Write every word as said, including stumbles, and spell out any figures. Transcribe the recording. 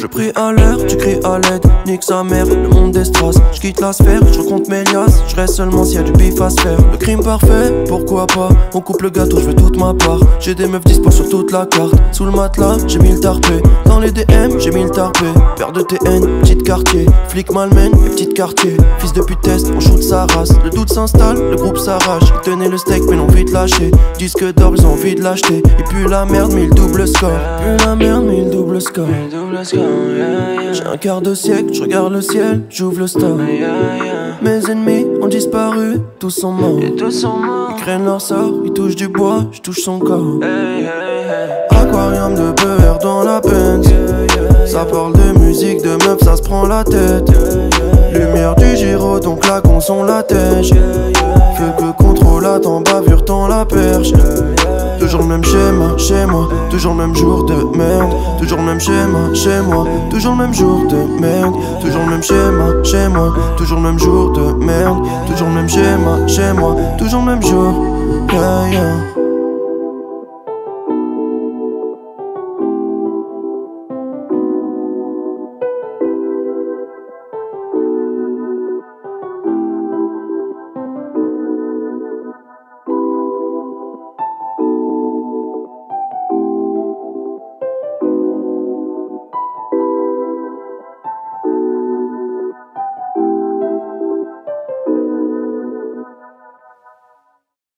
Je prie à l'air, tu cries à l'aide, nique sa mère, le monde des strass. Je quitte la sphère, je compte mes liasses, je reste seulement s'il y a du bif à se faire. Le crime parfait, pourquoi pas, on coupe le gâteau, je veux toute ma part. J'ai des meufs dispo sur toute la carte, sous le matelas, j'ai mis le tarpé. Dans les D M, j'ai mis le tarpé. Père de T N, petite quartier, flic malmène, les petites quartiers. Fils de pute test, on shoot sa race. Le doute s'installe, le groupe s'arrache. Ils tenaient le steak mais l'ont vite lâché. Disque d'or, ils ont envie de l'acheter. Et puis la merde, mais il double score. Puis la merde, mais il double score. J'ai un quart de siècle, je regarde le ciel, j'ouvre le store. Mes ennemis ont disparu, tous sont morts. Ils craignent leur sort, ils touchent du bois, je touche son corps. Aquarium de beurre dans la Benz. Ça parle de musique, de meufs, ça se prend la tête. Lumière du gyro, donc la con sont la tèche. Feu que contrôle, attends, bavure, tant la perche. Toujours le même schéma, chez moi. Toujours le même jour de merde. Toujours le même schéma, chez moi. Toujours le même jour de merde. Toujours le même schéma, chez moi. Toujours le même jour de merde. Toujours le même schéma, chez moi. Toujours le même jour, yeah, yeah.